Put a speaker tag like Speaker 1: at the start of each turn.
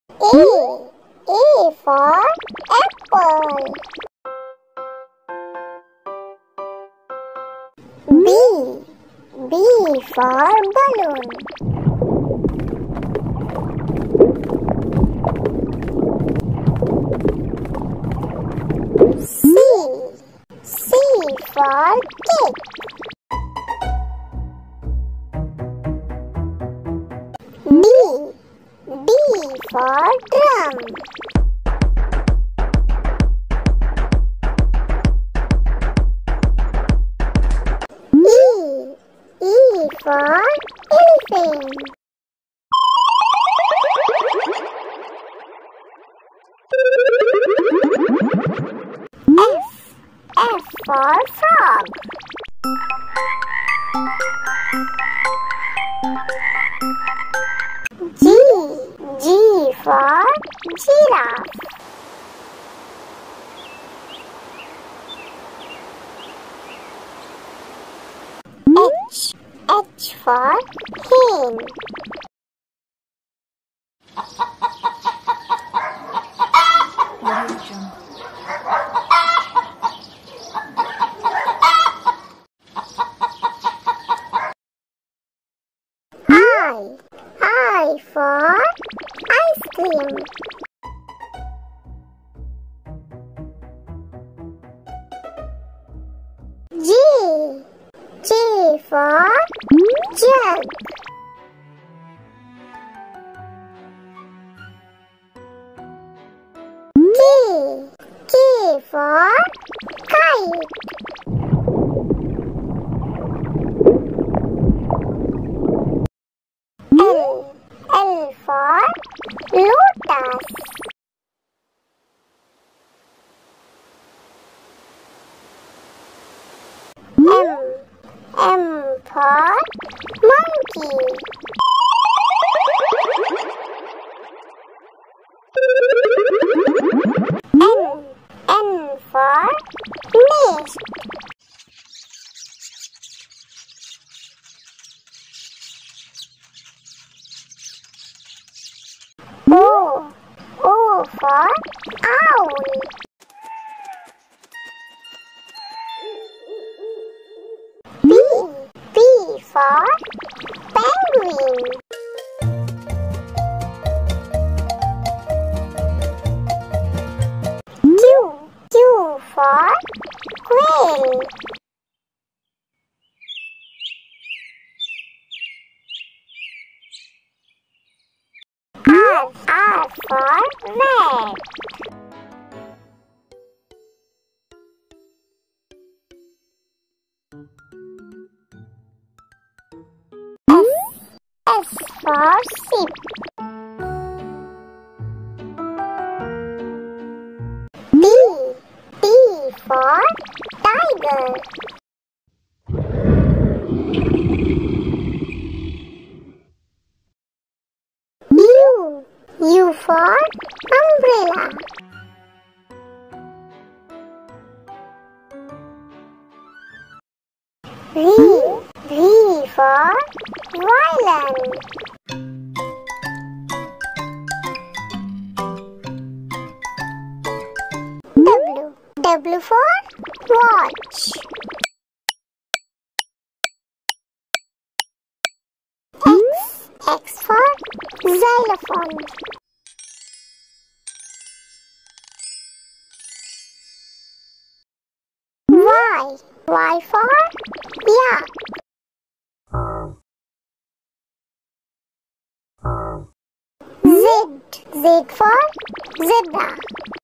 Speaker 1: A. A for apple. B. B for balloon. C. C for cake. D. D for drum. E. E for elephant. F. F for frog. G. G for giraffe. H. H for hen. I for ice cream. J. J for jug. K. K for kite. L. L for lotus. M. M for monkey. N. N for nest. O. O for owl. P. P for penguin. Q. Q for quail. R. R for rat. S. S for sheep. T. T for tiger. U. U for umbrella. V. V for violin. W. W for watch. X. X for xylophone. Y. Y for yak. Z. Z for zebra.